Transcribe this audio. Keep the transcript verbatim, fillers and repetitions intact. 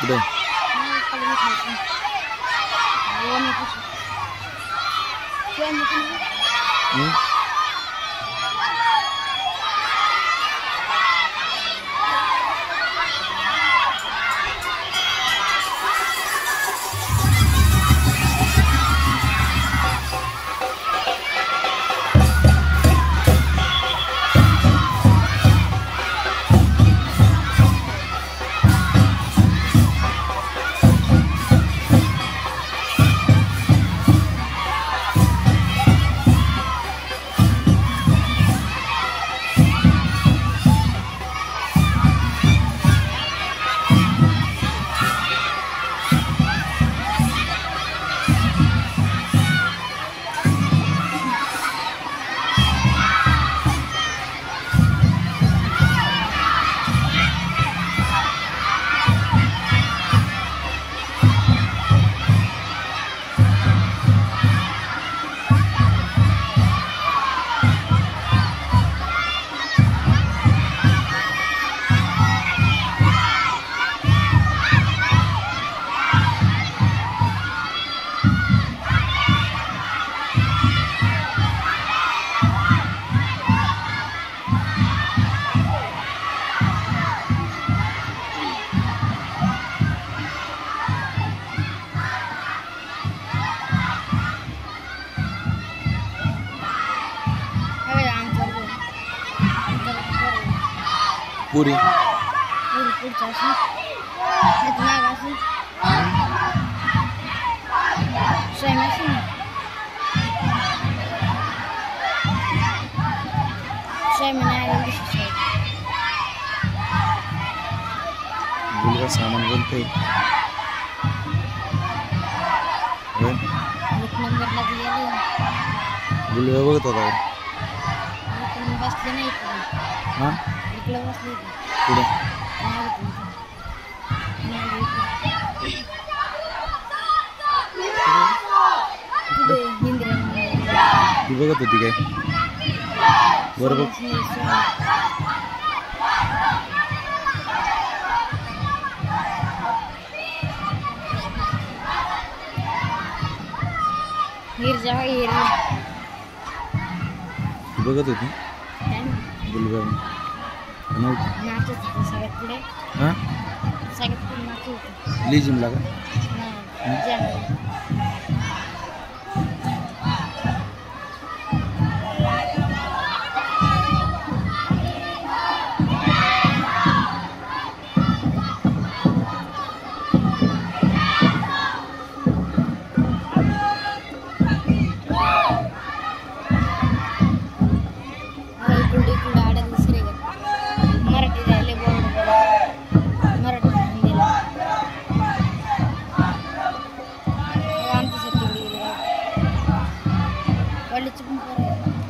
कुठे पुरी पुरी पुढच्या अशी नाग अशी सेम अशी सेम नाही गुलगा सामान बोलते एक नंबरला गेले गुलगा बघत होता पण बसले नाही हां इकडे बसले पुढे ती बघत होती काय बरोबर हिर जा हिर ती बघत होती गुलगा नव्हती नाचत होती सगळ्यात पुढे हां सगळ्यात पुढे नाचत होती लिजिमला का Wali cuma